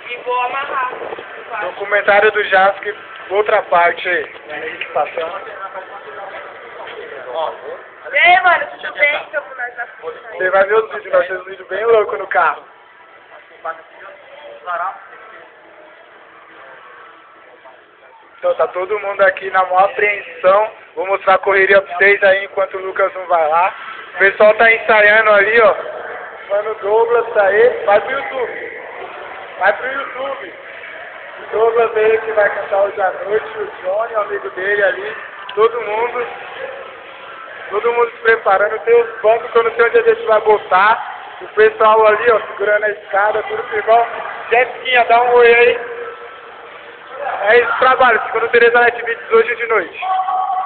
E vou amarrar. Documentário do Jask, outra parte aí. Passando. E aí, mano, tudo bem? Estamos nós na frente. Você vai ver os vídeos, nós temos vídeos bem loucos no carro. Então tá todo mundo aqui na maior apreensão. Vou mostrar a correria pra vocês aí enquanto o Lucas não vai lá. O pessoal tá ensaiando ali, ó. Mano Douglas tá aí. Vai pro YouTube. Vai pro YouTube. O Douglas aí que vai cantar hoje à noite. O Johnny, o amigo dele ali. Todo mundo se preparando. Tem os bancos que eu não sei onde a gente vai botar. O pessoal ali, ó, segurando a escada, tudo igual. Jetzinha, dá um oi aí. É esse trabalho, fica no Tereza Night Beats hoje de noite.